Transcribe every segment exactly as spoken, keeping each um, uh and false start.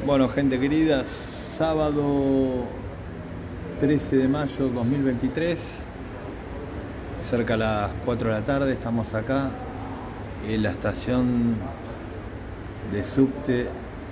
Bueno, gente querida, sábado trece de mayo dos mil veintitrés, cerca a las cuatro de la tarde, estamos acá en la estación de subte,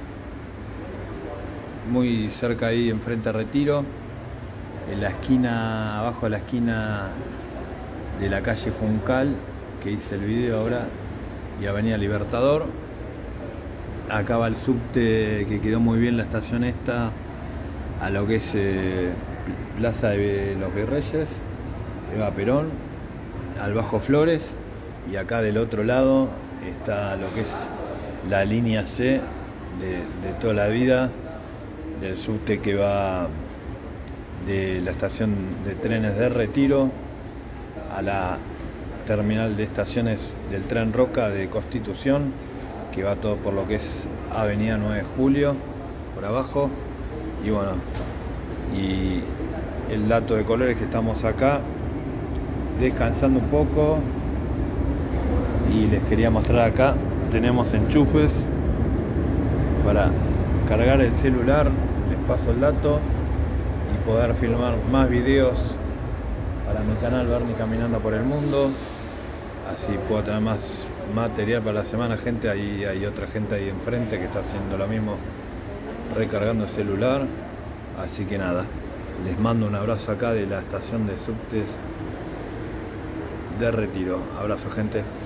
muy cerca ahí enfrente a Retiro, en la esquina, abajo de la esquina de la calle Juncal, que hice el video ahora, y Avenida Libertador. Acá va el subte, que quedó muy bien la estación esta, a lo que es eh, Plaza de los Virreyes, Eva Perón, al Bajo Flores, y acá del otro lado está lo que es la línea C de, de toda la vida del subte, que va de la estación de trenes de Retiro a la terminal de estaciones del Tren Roca de Constitución, que va todo por lo que es Avenida nueve de Julio, por abajo. Y bueno, y el dato de color es que estamos acá descansando un poco, y les quería mostrar acá, tenemos enchufes para cargar el celular, les paso el dato, y poder filmar más videos para mi canal Bernie Caminando por el Mundo. Así puedo tener más material para la semana, gente. Ahí hay otra gente ahí enfrente que está haciendo lo mismo, recargando el celular. Así que nada, les mando un abrazo acá de la estación de subtes de Retiro. Abrazo, gente.